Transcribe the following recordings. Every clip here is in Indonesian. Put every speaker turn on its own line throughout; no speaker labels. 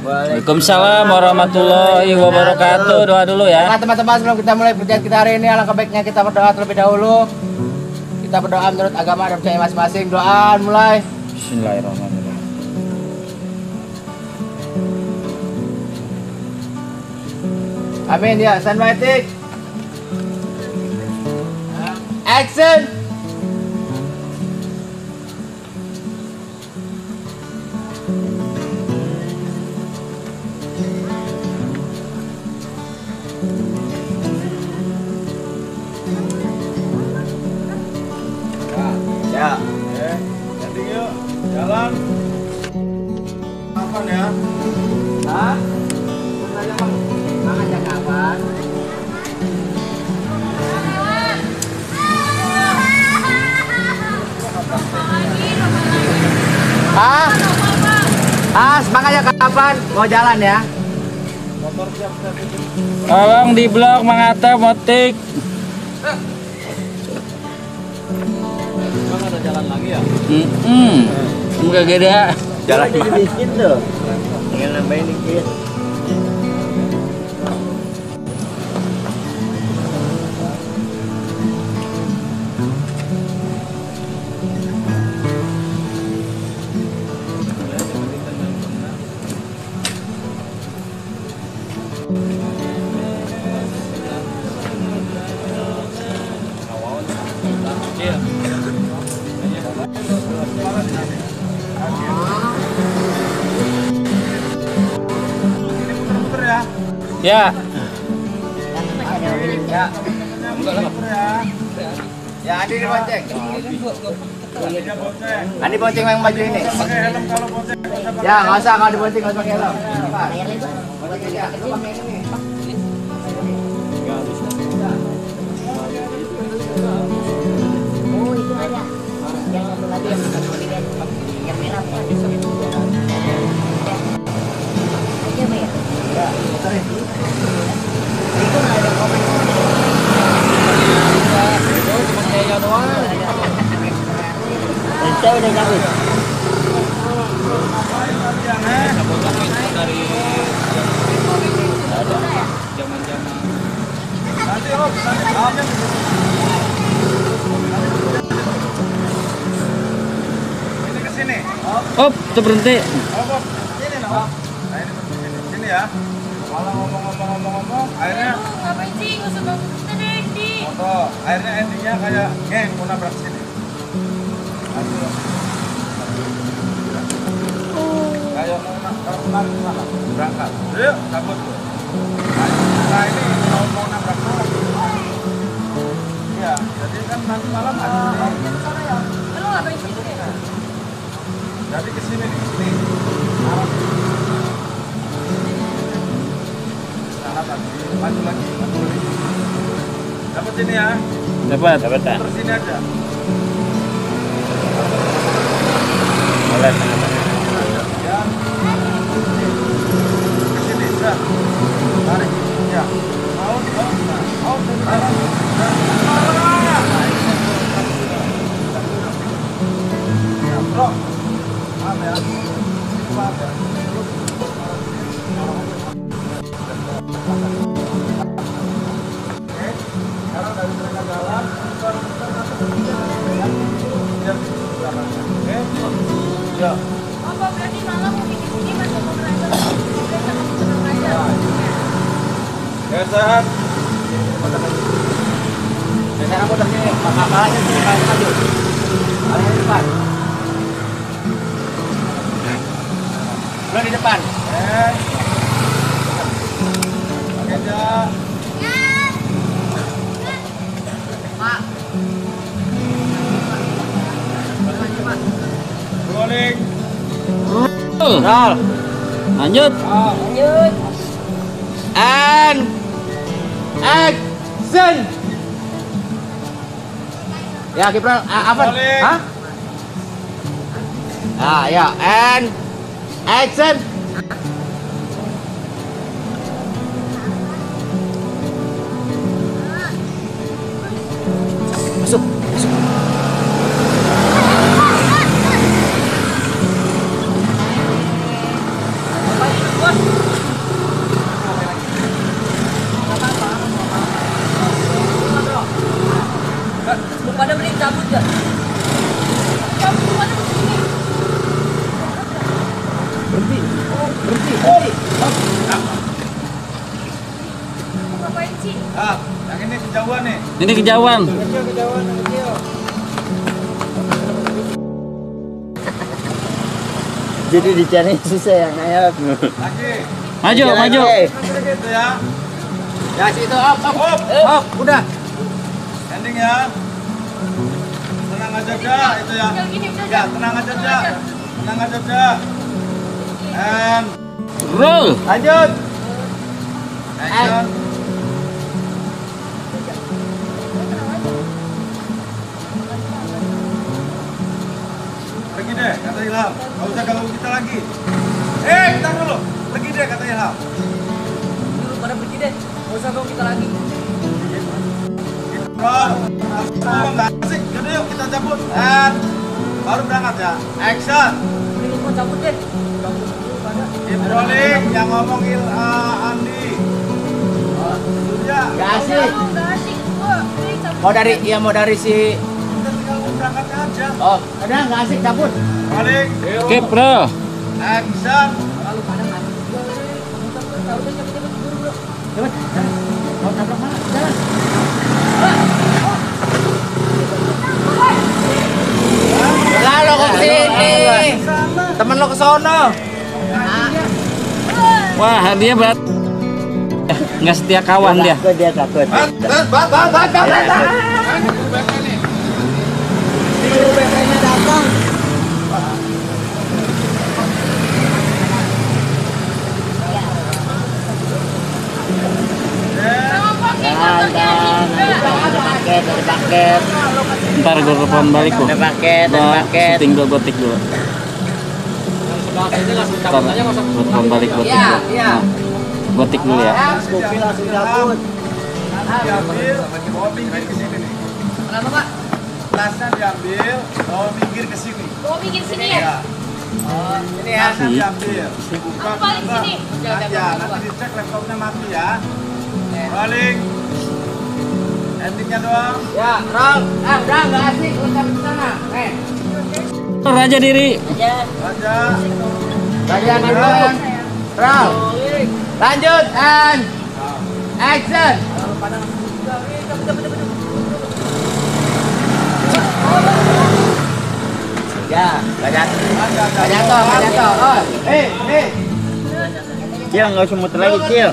Waalaikumsalam warahmatullahi wabarakatuh. Doa dulu ya.
Nah, teman-teman, sebelum kita mulai perjalanan kita hari ini, alangkah baiknya kita berdoa terlebih dahulu. Kita berdoa menurut agama dan percaya masing-masing. Doa mulai.
Bismillahirrahmanirrahim.
Amin ya. Standby tik. Action. Ya.
Landing yuk. Jalan. Kapan ya?
Hah? Ngajak kapan? Semangatnya kapan? Mau jalan ya?
Motor siap.
Tolong di blok Mangata Motik.
Emang ada jalan lagi ya?
Enggak gede.
Jalan dikit tuh. Tinggal nambahin dikit.
Ya.
Ya, Adi dibonceng. Adi bonceng yang baju ini.
Pakai helm kalau bonceng.
Ya, nggak usah kalau dibonceng nggak usah pakai helm. Bonceng aja, itu pakai ini.
Oh, itu ada. Yang satu lagi yang merah. Aja, Pak ya?
Ya, muterin.
Itu nggak ada komen.
Cuma kayak doang.
Saya udah cabut.
Nanti Om, nanti. Ini ke sini.
Op, tuh berhenti.
Om. Sini nah, Om. Nah, ini sini. Sini ya. Malah ngomong, akhirnya
Ngapain sih? Nggak usah bangun kita deh, Di.
foto. Akhirnya endingnya kayak geng mau nabrak sini. Aduh. Kayak mau nabrak mana? Berangkat. Yuk, cabut tuh. Nah, ini mau nabrak mana? Iya, jadi kan nanti malam ada sini.
Lu ngapain sih?
Jadi ke sini nih, sini. Salah lagi, maju lagi. Dapat sini ya.
Dapat.
Terus sini aja.
Boleh.
Ya. Ke sini, dah. Tarik. Ya. Out. Ya, bro. Maaf ya. Maaf ya. Oke. Sekarang dari mereka jalan, putar masuk ke sini. Biar di belakangnya. Oke? Ya.
Apa berarti malam mau bikin sini masih mau berantem? Udah sama tenang aja.
Geser.
Biasanya kamu muter sini, kepalanya sini, kepalanya maju. Kepalanya di depan. Belum di depan.
Oke aja.
Pak.
Rolling.
Roll. Lanjut.
Lanjut.
And action. Ya, Kipran, apa?
Rolling.
Hah? Ah, ya, and action. Masuk, masuk.
Ngapain sih?
Ah, yang ini kejauhan nih.
Ini kejauhan.
Jadi dicari susah yang naik.
Lagi.
Maju, maju.
Gitu ya.
Ya situ up. Udah.
Ending ya. Tenang aja dah itu ya.
Tinggal gini udah.
Ya, tenang aja dah. Tenang aja dah. And
Roll.
Lanjut.
action. Pergi deh, kata Ilham. Gak usah ganggu kita lagi. Bentar dulu. Pergi deh, kata Ilham.
Pada pergi deh. Gak usah ganggu kita lagi.
Bro, nggak asik. Yaudah yuk kita cabut. And baru berangkat ya. Action.
Ini lu mau cabut deh.
Keep rolling. Yang ngomong Andi. Surya.
Gak asik.
Nggak asik. Gua ini cabut.
Mau dari si.
Kita tinggal mau berangkatnya aja.
Oh, udah nggak asik cabut.
Rolling.
Oke, bro.
Action.
Lalu pada nggak asik. Cepet. Mau tabrak mana? Jalan. Lalu ke sini. Temen lo ke sono.
Wah, dia berat. Nggak setia kawan dia.
Dia takut.
Bat.
Guru BK-nya datang.
Sama pakai motornya nih.
Dari paket.
Ntar gue telepon balik kok.
Dari paket.
Syuting gue gotik dulu. Ntar gue telepon balik gotik
Iya,
dulu.
iya.
Gotik dulu ya.
Kopi langsung cabut.
Diambil, bawa pinggir ke sini nih.
Kenapa, Pak?
Tasnya diambil, bawa pinggir ke sini.
Bawa pinggir sini ya.
Ya.
Oh, ini ya.
Tasnya diambil. Buka,
Aku balik
buka.
sini.
Ya, nanti dicek laptopnya mati ya. Balik. Endingnya doang.
Ya, roll. Udah nggak asik, lu cabut ke sana.
Raja diri.
Raja.
Bagian dulu. Roll. Lanjut and action. Ya, nggak jatuh. Oh, Cil, nggak usah muter lagi, Cil.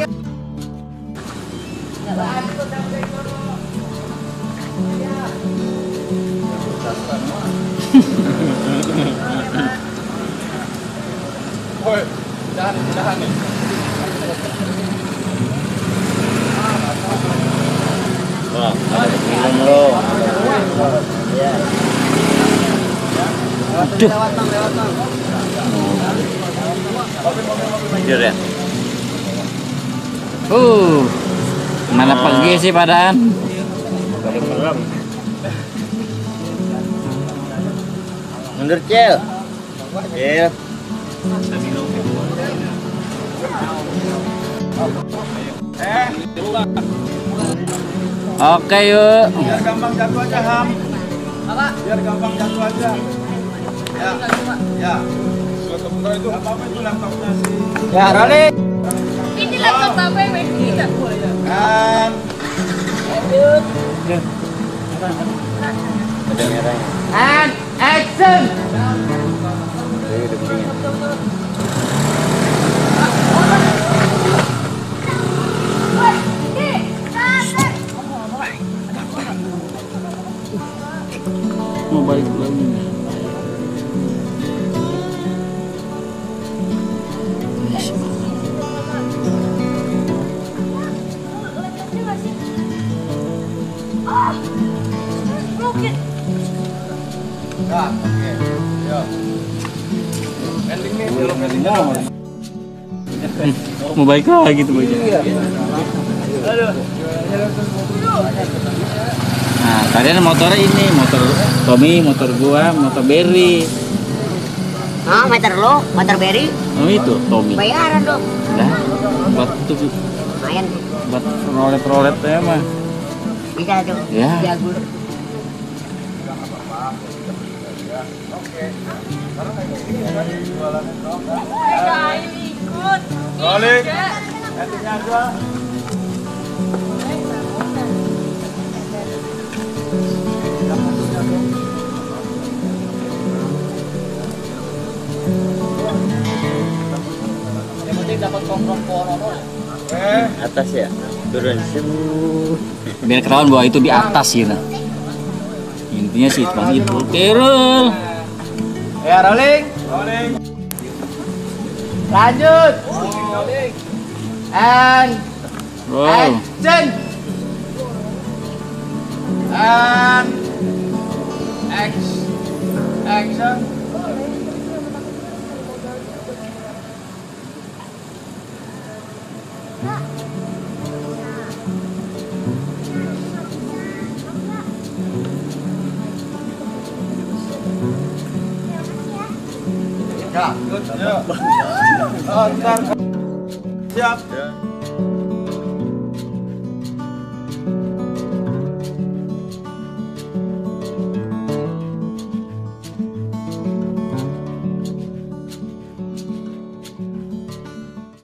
Woi, jangan nih.
Wah, ada film lo. Ya.
Aduh.
Jujur ya.
Mana pergi sih padaan?
Mundur, Cil. Cil.
Oke yuk.
Biar gampang jatuh aja, Ham.
Apa?
Biar gampang jatuh aja. Ya. Ya. Itu apa itu laptopnya sih?
Ya, rolling.
Ini laptop bapak yang main kita.
Kan.
And action.
Mau balik lagi.
Broken.
Nah, oke. Yo. Ending nih, belum endingnya.
Mau balik lagi tuh baju. Nah, kalian motornya ini, motor Tommy, motor gua, motor Berry.
Ah, meter lo, motor Berry,
Oh itu Tommy.
bayaran dong.
Nah, buat itu
Lumayan,
buat rolet-rolet ya mah.
bisa tuh.
Ya.
Jagur.
Nggak ikut.
Rolling.
Gantinya dua. Yang penting dapat komprok poro.
Atas ya, turun biar ketahuan bahwa itu di atas gitu. Intinya sih seperti itu. Kerul.
Ya, rolling.
Rolling.
Lanjut. And
Wow.
action. And action. Ya,
Yuk. Oh, ntar. Siap.